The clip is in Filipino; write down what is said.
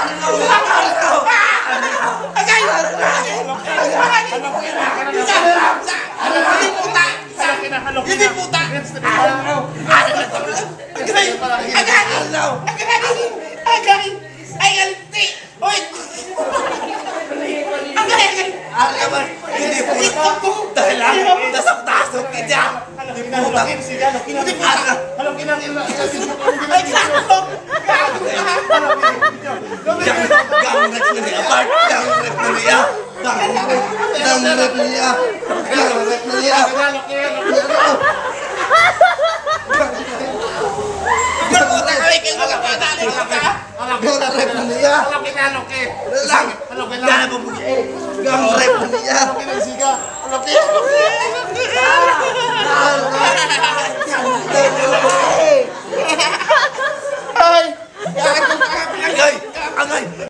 Hindi puta! Ay, galinti! Hoy! Ang galing! Hindi puta! Dahil lang, tasok-tasok ka dyan! Hindi puta! Hindi puta! Alam kinangin na! Ay, kinangin! Gang rep na niya! Bart! Gang rep na niya! Gang rep na niya! Gang rep na niya! Gang rep na niya! Gang rep na niya! Ay! Angay! Angay!